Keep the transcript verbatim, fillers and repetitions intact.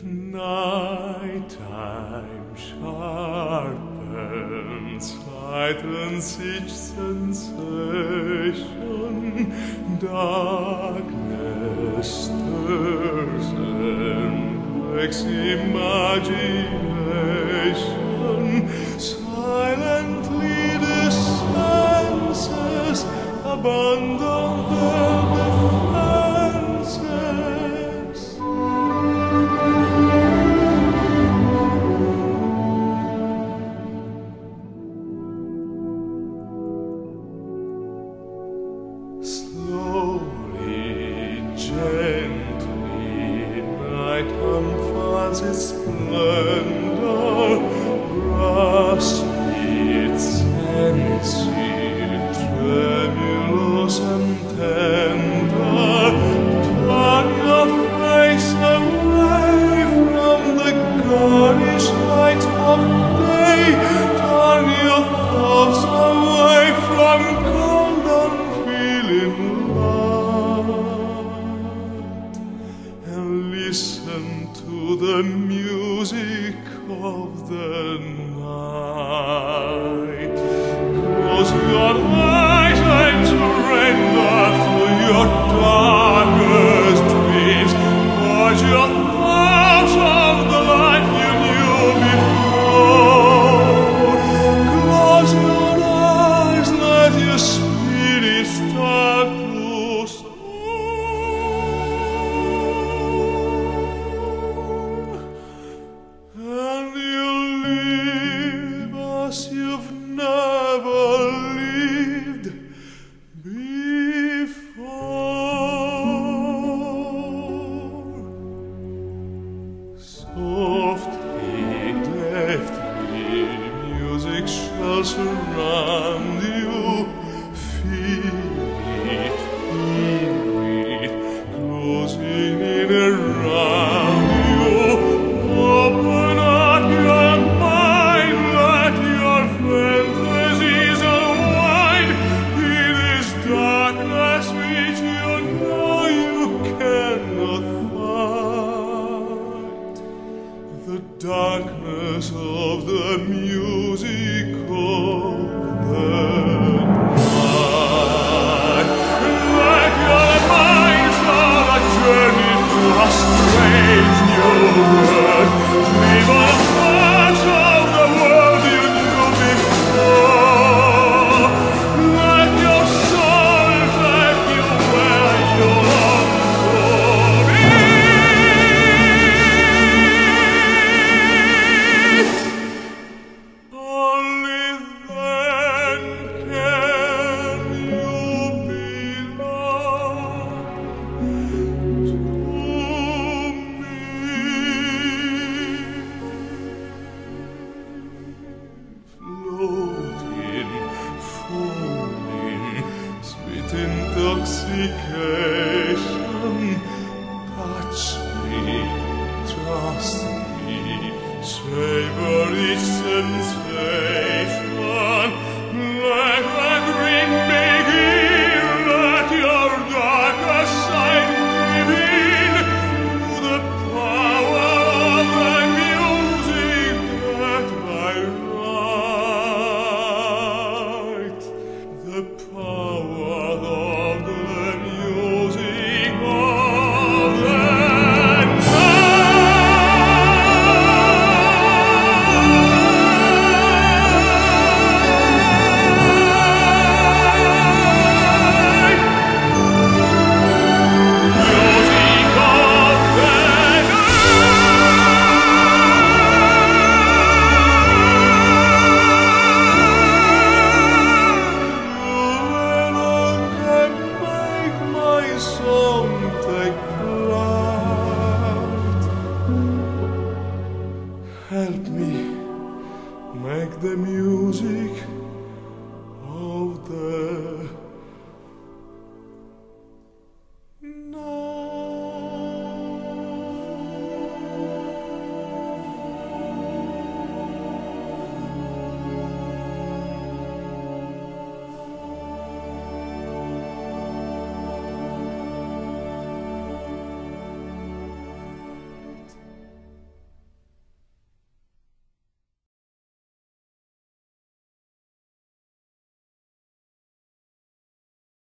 Nighttime sharpens, heightens each sensation. Darkness stirs and wakes imagination. Silently the senses abandon their defenses. Slowly, gently, night unfurls its splendour, grasp its sense, tremulous and tender. Turn your face away from the garish light of day. Turn your thoughts away from cold unfeeling light, and listen to the music of the night. Close your eyes and surrender to your darkest dreams. Purge your thoughts of the life you knew before. Close your eyes, let your spirit start to soar, and you'll live as you've never lived before. Softly, deftly, music shall surround you. Feel it, hear it, closing in around you. Open up your mind, let your fantasies unwind in this darkness which you know you cannot fight. The darkness of the music of the night. Let your mind start a journey through a strange new world. Dream of parts of the world you knew before. Let your soul take you where you long to be. Only then can you belong to me. Floating, falling, sweet intoxication. Touch me, trust me, savor each sensation. Let the dream begin, let your darkest side live in. To the power of the music that I write. The power of the music of the help me make the music